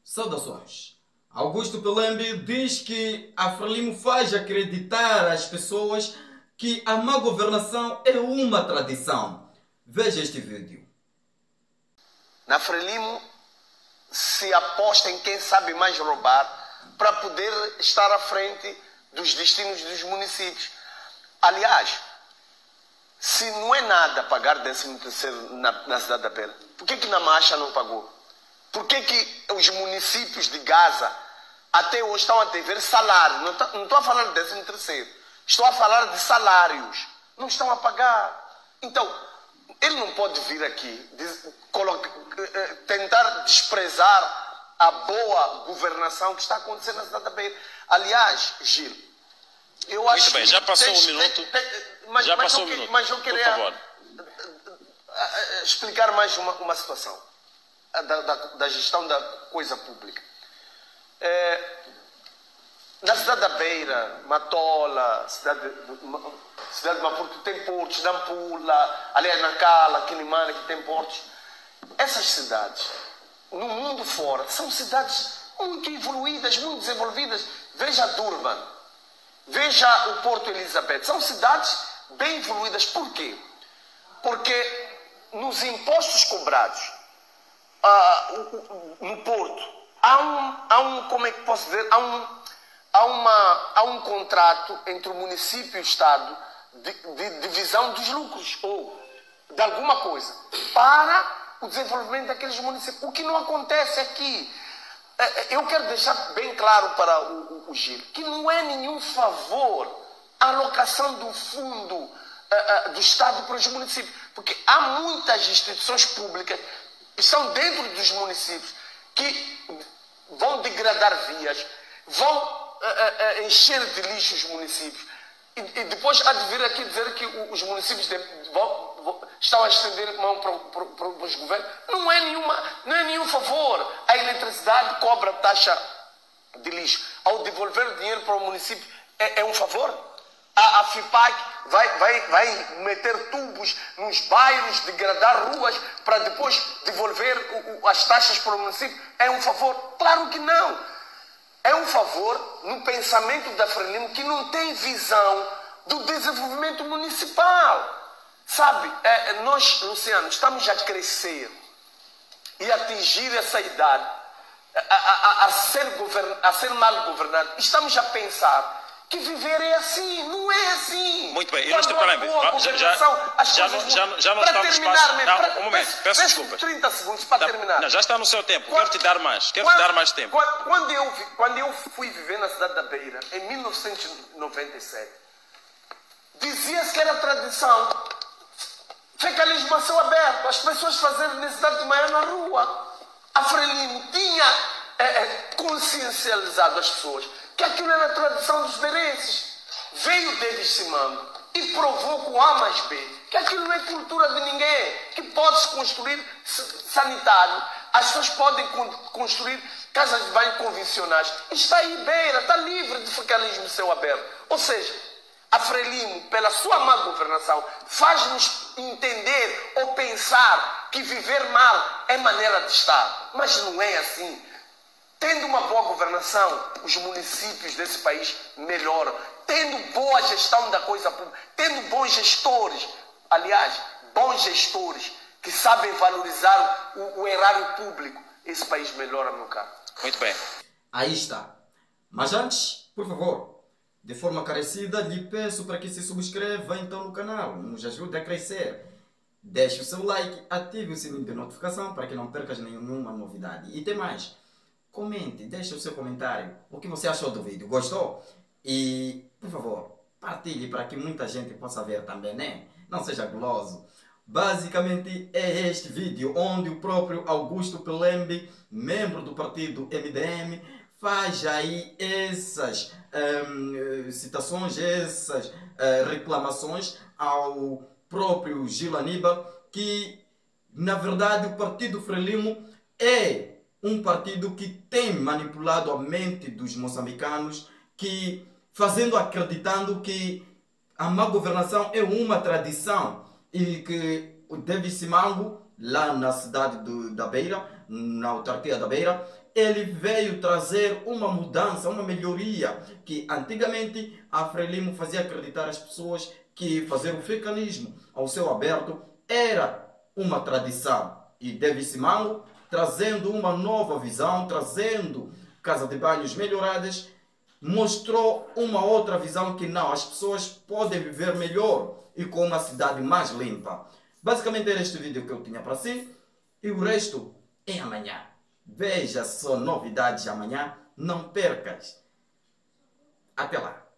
Saudações. Augusto Pelembe diz que a Frelimo faz acreditar às pessoas que a má governação é uma tradição. Veja este vídeo. Na Frelimo se aposta em quem sabe mais roubar para poder estar à frente dos destinos dos municípios. Aliás, se não é nada pagar 13º na cidade da Beira, por que na Marcha não pagou? Por que os municípios de Gaza até hoje estão a dever salário? Não estou a falar de 13º, estou a falar de salários. Não estão a pagar. Então, ele não pode vir aqui tentar desprezar a boa governação que está acontecendo na cidade da Beira. Aliás, Gil, eu acho muito bem, já passou um minuto. Já passou um minuto. Mas eu queria por favor, explicar mais uma situação da gestão da coisa pública. Na cidade da Beira, Matola, cidade de Maputo, tem portos, Nampula, aliás, Nacala, Quilimane, que tem portos. Essas cidades, no mundo fora, são cidades muito evoluídas, muito desenvolvidas. Veja Durban, veja o Porto Elizabeth, são cidades bem evoluídas. Por quê? Porque nos impostos cobrados no Porto, como é que posso dizer, há um contrato entre o município e o Estado de divisão dos lucros, ou de alguma coisa, para o desenvolvimento daqueles municípios. O que não acontece aqui. Eu quero deixar bem claro para o Gil que não é nenhum favor a alocação do fundo do Estado para os municípios, porque há muitas instituições públicas que estão dentro dos municípios que vão degradar vias, vão encher de lixo os municípios, e depois há de vir aqui dizer que os municípios estão a estender mão para os governos. Não é nenhum favor. A eletricidade cobra taxa de lixo. Ao devolver dinheiro para o município, é um favor? A FIPAC vai meter tubos nos bairros, degradar ruas para depois devolver as taxas para o município? É um favor? Claro que não. É um favor no pensamento da Frelimo, que não tem visão do desenvolvimento municipal. Sabe, nós, Luciano, estamos a crescer e atingir essa idade, a ser mal governado. Estamos a pensar que viver é assim. Não é assim. Muito bem, Ilustre Pelembe, já não para está no terminar, espaço. Um momento, peço desculpas. 30 segundos para terminar. Não, já está no seu tempo, quero te dar mais tempo. Quando eu fui viver na cidade da Beira, em 1997, dizia-se que era tradição fecalismo a céu aberto, as pessoas fazendo necessidade de manhã na rua. A Frelimo tinha consciencializado as pessoas que aquilo era a tradição dos beirenses. Veio David Simão e provou com A mais B que aquilo não é cultura de ninguém, que pode-se construir sanitário, as pessoas podem construir casas de banho convencionais. Está aí Beira, está livre de fecalismo a céu aberto. Ou seja, a Frelimo, pela sua má governação, faz-nos entender ou pensar que viver mal é maneira de estar. Mas não é assim. Tendo uma boa governação, os municípios desse país melhoram. Tendo boa gestão da coisa pública, tendo bons gestores, aliás, bons gestores que sabem valorizar o erário público, esse país melhora, meu caro. Muito bem. Aí está. Mas antes, por favor, de forma carecida, lhe peço para que se subscreva então no canal, nos ajude a crescer. Deixe o seu like, ative o sininho de notificação para que não percas nenhuma novidade. E tem mais, comente, deixe o seu comentário, o que você achou do vídeo, gostou? E, por favor, partilhe para que muita gente possa ver também, né? Não seja guloso. Basicamente é este vídeo onde o próprio Augusto Pelembe, membro do partido MDM, faz aí essas citações, essas reclamações ao próprio Gil Aníbal, que na verdade o partido Frelimo é um partido que tem manipulado a mente dos moçambicanos, que acreditando que a má governação é uma tradição e que o David Simango, lá na cidade da Beira, na autarquia da Beira, ele veio trazer uma mudança, uma melhoria, que antigamente a Frelimo fazia acreditar as pessoas que fazer o africanismo ao céu aberto era uma tradição. E David Simango, trazendo uma nova visão, trazendo casa de banhos melhoradas, mostrou uma outra visão que não, as pessoas podem viver melhor e com uma cidade mais limpa. Basicamente era este vídeo que eu tinha para si e o resto é amanhã. Veja só novidades amanhã, não percas. Até lá.